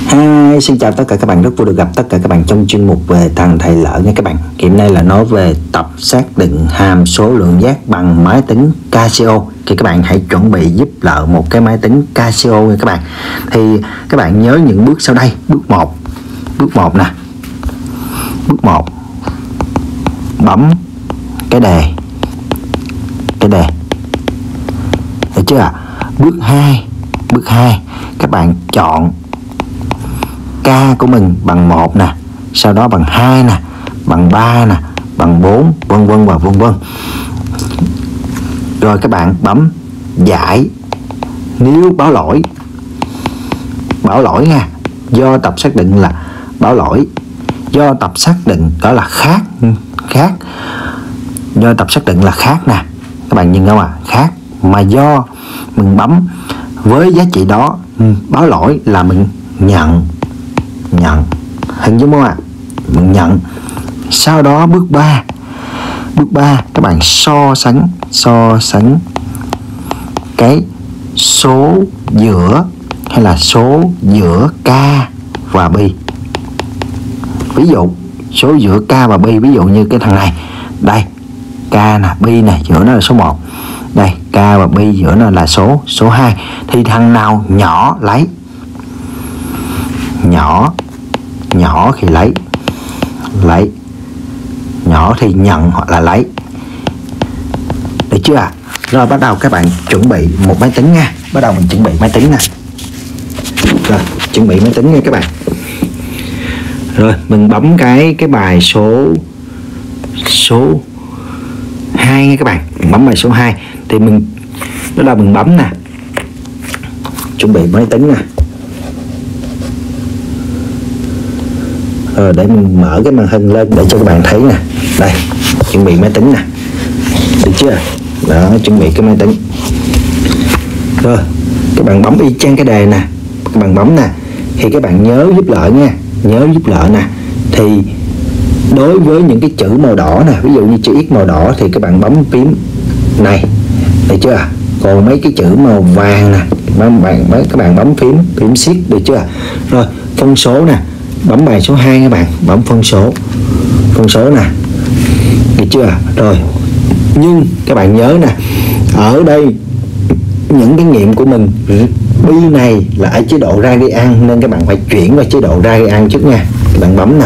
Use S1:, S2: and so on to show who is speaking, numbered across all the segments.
S1: Hi, xin chào tất cả các bạn, rất vui được gặp tất cả các bạn trong chuyên mục về thằng thầy lỡ nha các bạn. Hiện nay là nói về tập xác định hàm số lượng giác bằng máy tính Casio. Thì các bạn hãy chuẩn bị giúp Lợ một cái máy tính Casio nha các bạn. Thì các bạn nhớ những bước sau đây. Bước 1 nè. Bước 1, bấm cái đề. Được chưa ạ? Bước 2, các bạn chọn K của mình bằng 1 nè, sau đó bằng 2 nè, bằng 3 nè, bằng 4, vân vân và vân vân. Rồi các bạn bấm giải nếu báo lỗi nha. Do tập xác định là báo lỗi, do tập xác định đó là khác. Do tập xác định là khác nè, các bạn nhìn không ạ? Khác, mà do mình bấm với giá trị đó, báo lỗi là mình nhận, hình dung không ạ? Mình nhận. Sau đó bước 3 các bạn so sánh cái số giữa hay là số giữa K và Bi. Ví dụ số giữa K và Bi, ví dụ như cái thằng này đây, K nè, Bi nè, giữa nó là số 1. Đây, K và Bi giữa nó là số 2. Thì thằng nào nhỏ lấy, nhỏ thì lấy, nhỏ thì nhận hoặc là lấy. Được chưa ạ? Rồi bắt đầu các bạn chuẩn bị một máy tính nha. Bắt đầu mình chuẩn bị máy tính nè. Rồi chuẩn bị máy tính nha các bạn. Rồi mình bấm cái bài số 2 nha các bạn. Mình bấm bài số 2 thì mình bắt đầu mình bấm nè. Chuẩn bị máy tính nè. Rồi để mình mở cái màn hình lên để cho các bạn thấy nè. Đây, chuẩn bị máy tính nè. Được chưa? Đó, chuẩn bị cái máy tính. Rồi, các bạn bấm y chang cái đề nè. Các bạn bấm nè. Thì các bạn nhớ giúp Lợ nha. Nhớ giúp Lợ nè. Thì đối với những cái chữ màu đỏ nè, ví dụ như chữ X màu đỏ thì các bạn bấm phím này. Được chưa? Còn mấy cái chữ màu vàng nè, các bạn bấm phím Shift. Được chưa? Rồi, phân số nè. Bấm bài số 2 các bạn, bấm phân số nè. Được chưa? Rồi. Nhưng các bạn nhớ nè, ở đây những cái nghiệm của mình Bi này là ở chế độ radian nên các bạn phải chuyển vào chế độ radian trước nha. Các bạn bấm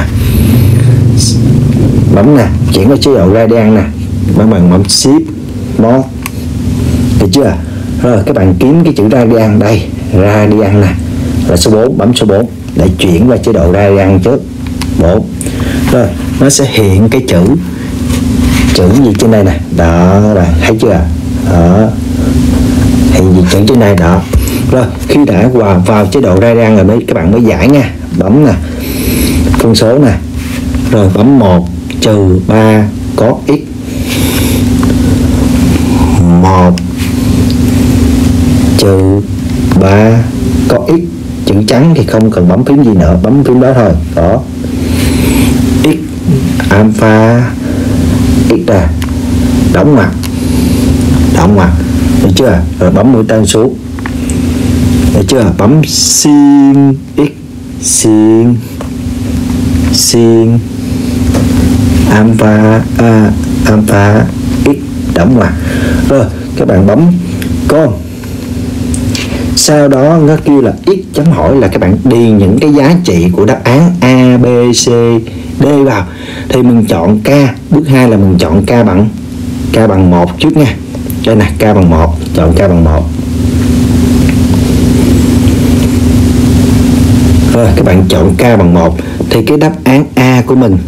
S1: nè, chuyển vào chế độ radian nè. Các bạn bấm Shift Mod. Được chưa? Rồi các bạn kiếm cái chữ radian đây, radian nè, là số 4, bấm số 4 để chuyển qua chế độ radian trước. 4. Rồi nó sẽ hiện cái chữ gì trên đây nè. Đó các bạn thấy chưa? Đó, hiện gì chữ trên đây đó. Rồi khi đã vào chế độ radian rồi các bạn mới giải nha. Bấm nè, phân số nè. Rồi bấm 1 trừ 3 có x. 1 trừ 3 có x. Chữ trắng thì không cần bấm phím gì nữa, bấm phím đó thôi. Có x alpha x ra, đóng ngoặc. Được chưa? Rồi bấm mũi tên xuống. Được chưa? Bấm sin x, sin alpha x, đóng ngoặc. Rồi các bạn bấm con. Sau đó nó kêu là x chấm hỏi, là các bạn điền những cái giá trị của đáp án A, B, C, D vào. Thì mình chọn K. Bước 2 là mình chọn K bằng 1 trước nha. Đây nè, K bằng 1. Chọn K bằng 1. Rồi các bạn chọn K bằng 1. Thì cái đáp án A của mình,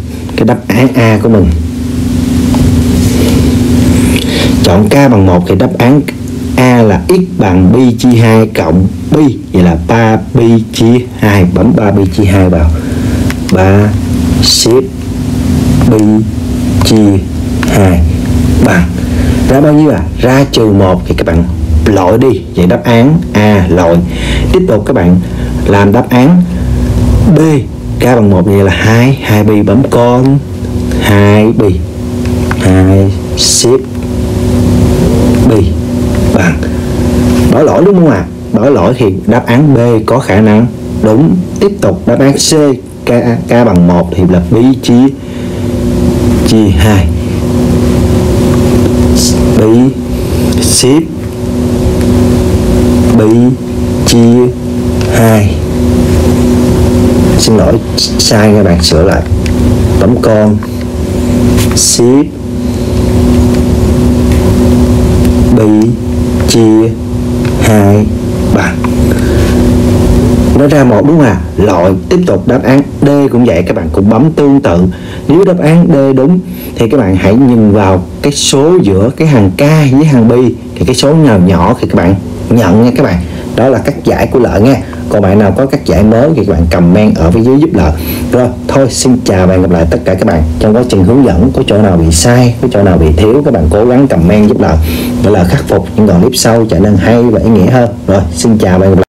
S1: chọn K bằng 1 thì đáp án A là x bằng pi chia 2 cộng pi. Vậy là 3 pi chia 2. Bấm 3 pi chia 2 vào. 3 shift pi chia 2 bằng ra bao nhiêu ra trừ 1 thì các bạn loại đi. Vậy đáp án A loại. Tiếp tục các bạn làm đáp án B. K bằng 1 vậy là 2 pi, bấm con 2 pi, 2 shift pi bằng. Bỏ lỗi đúng không ạ? Bỏ lỗi thì đáp án B có khả năng Đúng. Tiếp tục đáp án C, k bằng 1 thì là pi chia 2. Pi ship pi chia 2. Xin lỗi, sai các bạn, sửa lại. Tổng con ship pi chia 2 bằng, nó ra 1 đúng không ạ? Loại. Tiếp tục đáp án D cũng vậy, các bạn cũng bấm tương tự. Nếu đáp án D đúng thì các bạn hãy nhìn vào cái số giữa cái hàng K với hàng Bi, thì cái số nào nhỏ thì các bạn nhận nha các bạn. Đó là cách giải của Lợi nha. Còn bạn nào có cách giải mới thì các bạn comment ở phía dưới giúp Lợi. Rồi, thôi xin chào và hẹn gặp lại tất cả các bạn. Trong quá trình hướng dẫn có chỗ nào bị sai, có chỗ nào bị thiếu, các bạn cố gắng comment giúp Lợi để là khắc phục những đoạn clip sau trở nên hay và ý nghĩa hơn. Rồi, xin chào và hẹn gặp lại.